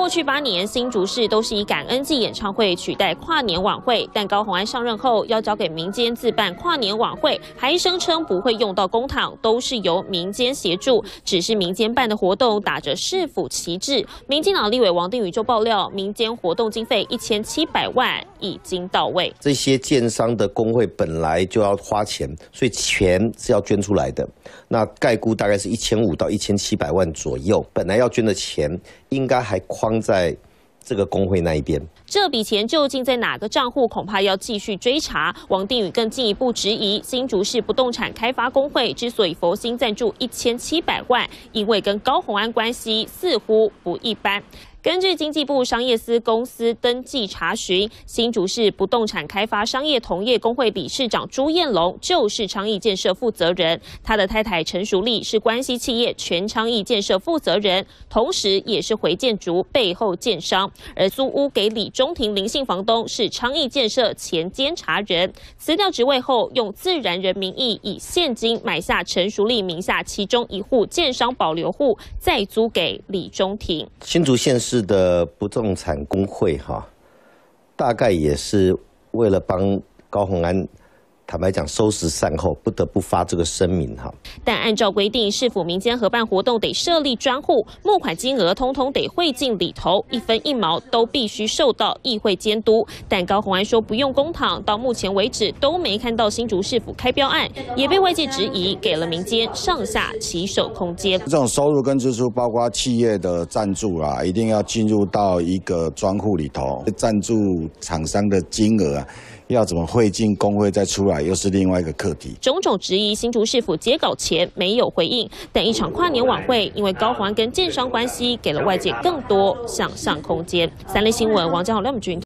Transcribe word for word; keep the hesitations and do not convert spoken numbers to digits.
过去八年，新竹市都是以感恩季演唱会取代跨年晚会，但高虹安上任后要交给民间自办跨年晚会，还声称不会用到公帑，都是由民间协助，只是民间办的活动打着市府旗帜。民进党立委王定宇就爆料，民间活动经费一千七百万已经到位。 这些建商的工会本来就要花钱，所以钱是要捐出来的。那概估大概是一千五到一千七百万左右，本来要捐的钱应该还框在这个工会那一边。 这笔钱究竟在哪个账户，恐怕要继续追查。王定宇更进一步质疑，新竹市不动产开发工会之所以佛心赞助一千七百万，因为跟高虹安关系似乎不一般。根据经济部商业司公司登记查询，新竹市不动产开发商业同业工会理事长朱彦龙就是昌邑建设负责人，他的太太陈淑丽是关系企业全昌邑建设负责人，同时也是回建筑背后建商。而租屋给李中庭林姓房东是昌邑建设前监察人，辞掉职位后，用自然人名义以现金买下陈淑丽名下其中一户建商保留户，再租给李中庭。 新竹县市的不动产工会哈，大概也是为了帮高虹安，坦白讲收拾善后，不得不发这个声明哈。 但按照规定，市府民间合办活动得设立专户，募款金额通通得汇进里头，一分一毛都必须受到议会监督。但高虹安说不用公帑，到目前为止都没看到新竹市府开标案，也被外界质疑给了民间上下其手空间。 这种收入跟支出，包括企业的赞助啊，一定要进入到一个专户里头，赞助厂商的金额啊，要怎么汇进工会再出来，又是另外一个课题。 种种质疑，新竹市府截稿前没有回应，但一场跨年晚会，因为高虹安跟建商关系，给了外界更多想象空间。三立新闻王江豪、廖美君。